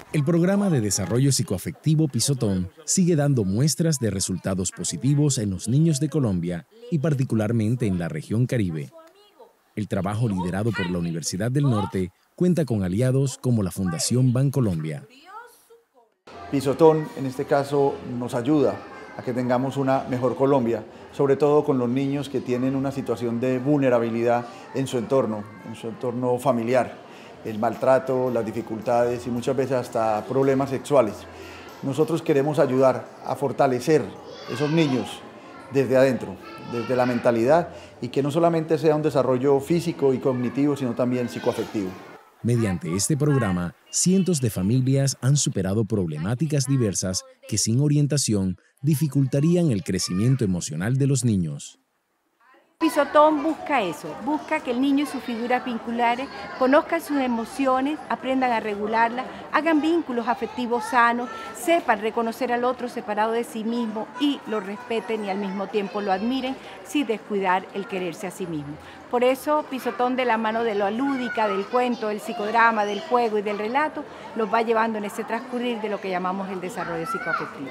El programa de desarrollo psicoafectivo Pisotón sigue dando muestras de resultados positivos en los niños de Colombia y particularmente en la región Caribe. El trabajo liderado por la Universidad del Norte cuenta con aliados como la Fundación Bancolombia. Pisotón, en este caso, nos ayuda a que tengamos una mejor Colombia, sobre todo con los niños que tienen una situación de vulnerabilidad en su entorno familiar. El maltrato, las dificultades y muchas veces hasta problemas sexuales. Nosotros queremos ayudar a fortalecer esos niños desde adentro, desde la mentalidad, y que no solamente sea un desarrollo físico y cognitivo, sino también psicoafectivo. Mediante este programa, cientos de familias han superado problemáticas diversas que sin orientación dificultarían el crecimiento emocional de los niños. Pisotón busca eso, busca que el niño y sus figuras vinculares conozcan sus emociones, aprendan a regularlas, hagan vínculos afectivos sanos, sepan reconocer al otro separado de sí mismo y lo respeten y al mismo tiempo lo admiren sin descuidar el quererse a sí mismo. Por eso Pisotón, de la mano de la lúdica, del cuento, del psicodrama, del juego y del relato, los va llevando en ese transcurrir de lo que llamamos el desarrollo psicoafectivo.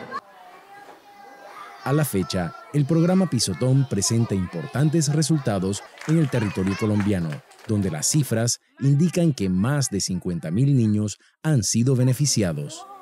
A la fecha, el programa Pisotón presenta importantes resultados en el territorio colombiano, donde las cifras indican que más de 50.000 niños han sido beneficiados.